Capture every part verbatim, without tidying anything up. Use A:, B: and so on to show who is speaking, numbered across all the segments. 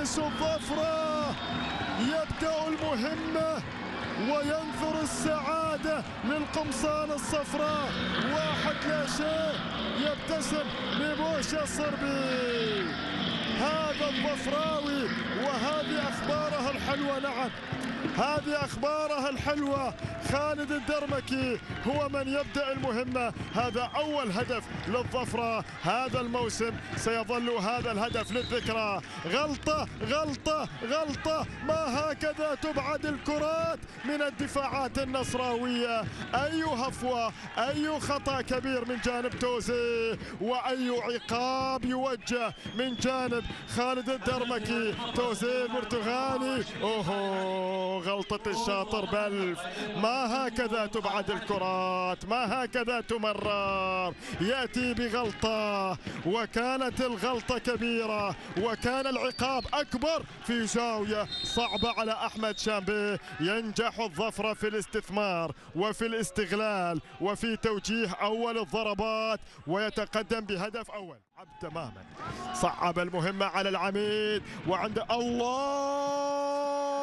A: فارس الظفرة يبدأ المهمة وينثر السعادة للقمصان الصفراء. واحد لا شيء، يبتسم لموشا الصربي. هذا الظفراوي وهذه أخباره الحلوة. نعم هذه أخباره الحلوة. خالد الدرمكي هو من يبدأ المهمة. هذا أول هدف للظفرة هذا الموسم، سيظل هذا الهدف للذكرى. غلطة غلطة غلطة، ما هكذا تبعد الكرات من الدفاعات النصراوية. أي هفوة، أي خطأ كبير من جانب توزي، وأي عقاب يوجه من جانب خالد الدرمكي. توزي البرتغالي، أوهو غلطة الشاطر بلف. ما هكذا تبعد الكرات، ما هكذا تمرر. يأتي بغلطة، وكانت الغلطة كبيرة، وكان العقاب أكبر في زاوية صعبة على أحمد شامبي. ينجح الظفرة في الاستثمار وفي الاستغلال وفي توجيه أول الضربات، ويتقدم بهدف أول. عب تماما، صعب المهمة على العميد، وعند الله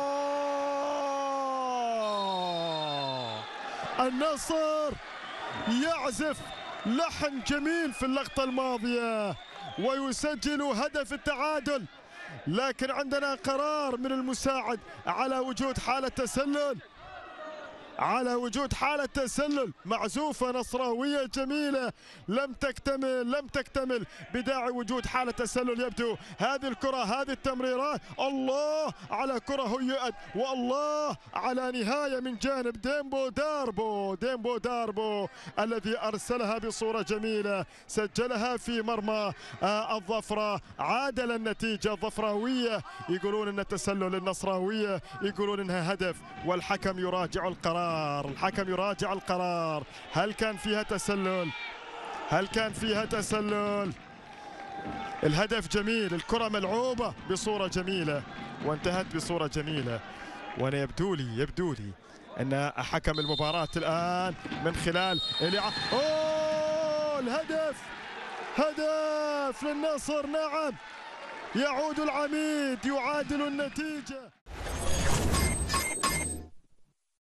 A: النصر يعزف لحن جميل في اللقطة الماضية ويسجل هدف التعادل. لكن عندنا قرار من المساعد على وجود حالة تسلل، على وجود حالة تسلل معزوفة نصراوية جميلة لم تكتمل لم تكتمل بداعي وجود حالة تسلل. يبدو هذه الكرة، هذه التمريرات، الله على كرة هيئت، والله على نهاية من جانب ديمبو داربو. ديمبو داربو الذي أرسلها بصورة جميلة، سجلها في مرمى آه الظفرة. عادل النتيجة الظفراوية. يقولون أن التسلل النصراوية يقولون أنها هدف، والحكم يراجع القرار. الحكم يراجع القرار. هل كان فيها تسلل؟ هل كان فيها تسلل؟ الهدف جميل، الكرة ملعوبة بصورة جميلة وانتهت بصورة جميلة. وانا يبدو لي يبدو لي ان حكم المباراة الان من خلال الإعادة. اوه الهدف، هدف للنصر. نعم يعود العميد يعادل النتيجة.